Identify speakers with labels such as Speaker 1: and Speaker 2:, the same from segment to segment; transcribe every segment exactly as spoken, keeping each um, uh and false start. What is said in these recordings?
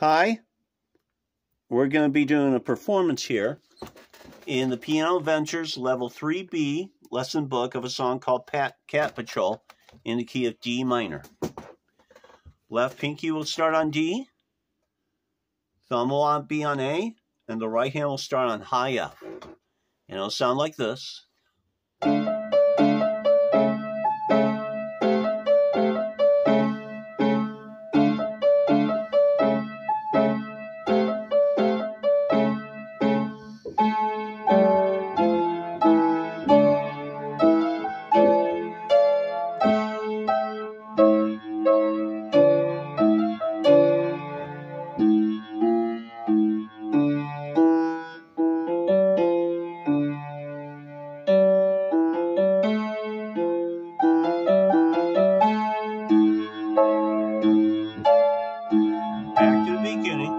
Speaker 1: Hi, we're going to be doing a performance here in the Piano Adventures Level three B lesson book of a song called Pat, Cat Patrol in the key of D minor. Left pinky will start on D, thumb will be on A, and the right hand will start on high F. And it'll sound like this. Back to the beginning.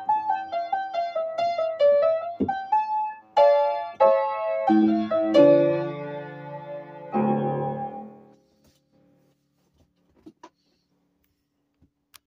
Speaker 1: Okay.